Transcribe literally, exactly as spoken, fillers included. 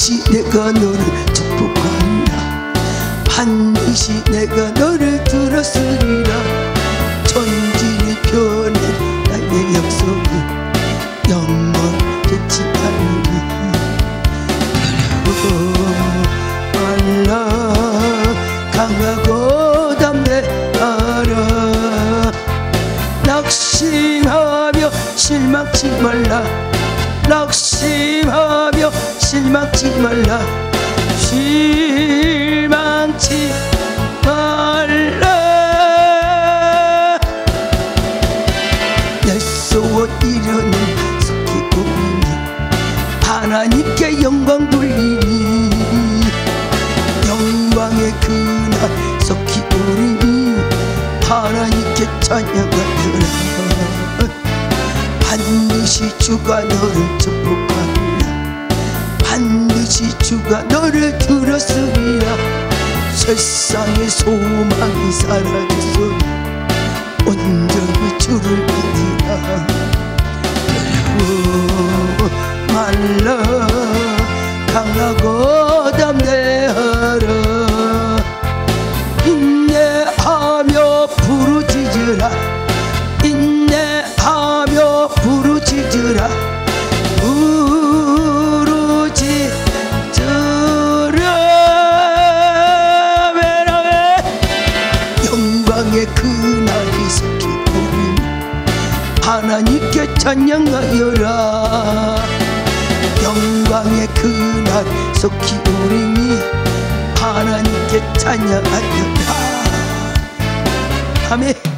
반드시 내가 너를 축복하리라. 반드시 내가 너를 들었으리라. 천지를 펴낸 나의 약속은 영원 되지 않으리. 두려워 말라. 강하고 담대하라. 낙심하며 실망치 말라. 낙심하며 실망치 말라. 실망치 말라. 내 소원 이루는 속히 오리니 하나님께 영광 돌리니. 영광의 그날 속히 오리니 하나님께 찬양하리라. 반드시 주가 너를 축복하리라. 반드시 주가 너를 들었으리라. 세상의 소망이 사라졌으니 온전히 주를 믿으라. 두려워 말라. 강하고 담대하라. 인내하며 부르짖으라. 인내하며 부르짖으라. 부르짖으라. 왜냐하면 영광의 그날이 속히 오리니 하나님께 찬양하여라. 영광의 그날 속히 오리니 하나님께 찬양하여라. 아멘.